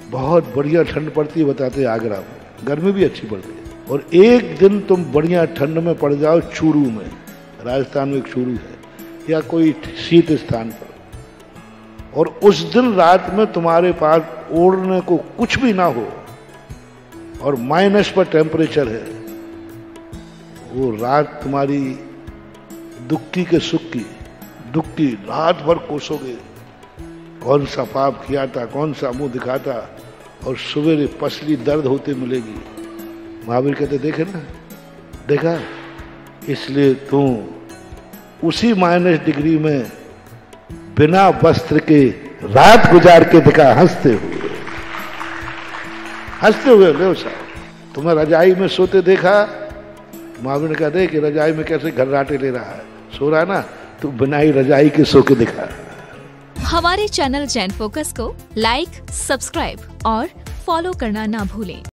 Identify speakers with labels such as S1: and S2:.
S1: बहुत बढ़िया ठंड पड़ती है बताते आगरा में, गर्मी भी अच्छी पड़ती है। और एक दिन तुम बढ़िया ठंड में पड़ जाओ चूरू में, राजस्थान में एक चूरू है, या कोई शीत स्थान पर, और उस दिन रात में तुम्हारे पास ओढ़ने को कुछ भी ना हो और माइनस पर टेम्परेचर है, वो रात तुम्हारी दुखी के सुख की, दुखी रात भर कोसोगे, कौन सा पाप किया था, कौन सा मुंह दिखाता, और सवेरे पसली दर्द होते मिलेगी। महावीर कहते देखे ना, देखा, इसलिए तुम उसी माइनस डिग्री में बिना वस्त्र के रात गुजार के दिखा, हंसते हुए ले साहब। तुम्हें रजाई में सोते देखा, महावीर ने कहा देख रजाई में कैसे घर्राटे ले रहा है, सो रहा ना, तू बिना ही रजाई के सो के दिखा।
S2: हमारे चैनल जैन फोकस को लाइक, सब्सक्राइब और फॉलो करना ना भूलें।